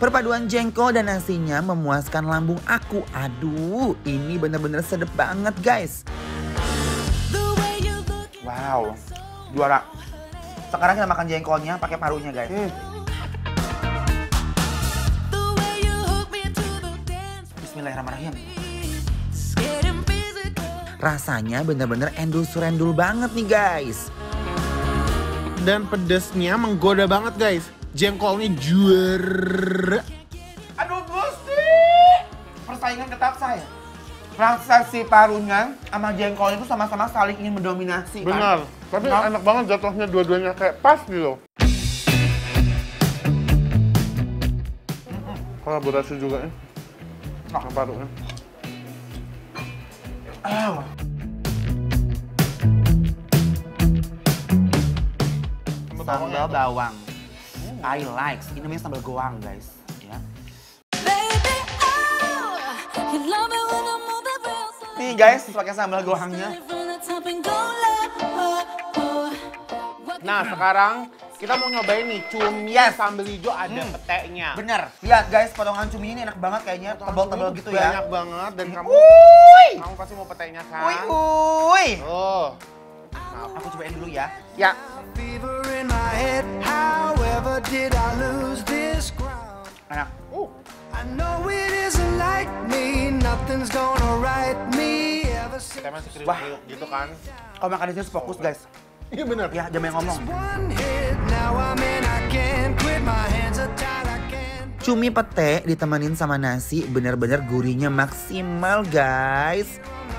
Perpaduan jengkol dan nasinya memuaskan lambung aku. Aduh, ini bener-bener sedep banget guys. Wow, juara. Sekarang kita makan jengkolnya pakai parunya guys. Bismillahirrahmanirrahim. Rasanya bener-bener endul-surendul banget nih guys. Dan pedesnya menggoda banget guys. Jengkolnya juara. Aduh Gusti, persaingan ketat saya. Rasa si parunya sama jengkolnya itu sama-sama saling ingin mendominasi. Benar, kan? tapi enak banget jatuhnya dua-duanya kayak pas gitu. Kolaborasi juga ya. Nah, parunya. Sambal bawang. I like. Ini namanya sambal goang guys. Ya. Nih guys, pakai sambal goangnya. Nah sekarang kita mau nyobain nih cumi sambal hijau ada petenya. Bener. Lihat guys, potongan cumi ini enak banget kayaknya. Tebal-tebal gitu ya. Banyak banget dan kamu pasti mau petenya kan? Uy. Oh. Nah, aku cobain dulu ya. Ya. Enak. Kita masih Wah. kriuk gitu kan? Kalau makan di sini harus fokus guys. Iya bener. Ya, jangan yang ngomong. Cumi pete ditemenin sama nasi bener-bener gurihnya maksimal guys.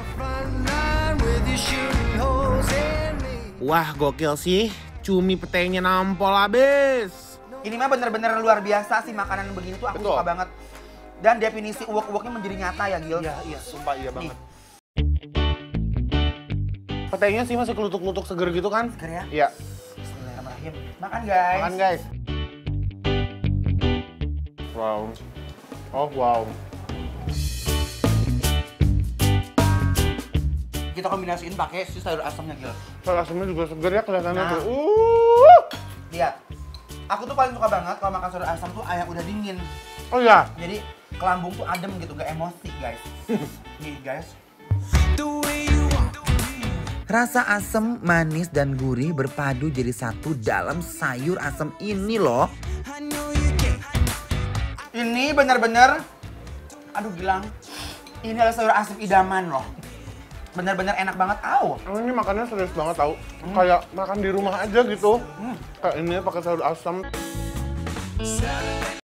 Wah gokil sih, cumi petenya nampol abis. Ini mah bener-bener luar biasa sih makanan begini tuh aku Betul. suka banget. Dan definisi uwek-uweknya menjadi nyata ya Gil. Iya, sumpah iya banget. Petenya sih masih kelutuk-kelutuk seger gitu kan? Seger ya? Iya. Bismillahirrahmanirrahim. Makan guys. Makan guys. Wow. Oh wow. Kita kombinasiin pakai si sayur asamnya Gil. Sayur asamnya juga seger ya kelihatannya Nah. tuh. Lihat. Aku tuh paling suka banget kalau makan sayur asam tuh yang udah dingin. Oh iya. Jadi ke lambung tuh adem gitu, gak emosi guys. Nih guys. Rasa asam, manis, dan gurih berpadu jadi satu dalam sayur asam ini loh. Ini bener-bener, aduh Gilang, ini adalah sayur asam idaman loh. Bener-bener enak banget, Ini makannya serius banget tau. Kayak makan di rumah aja gitu. Kayak ini pakai sayur asam.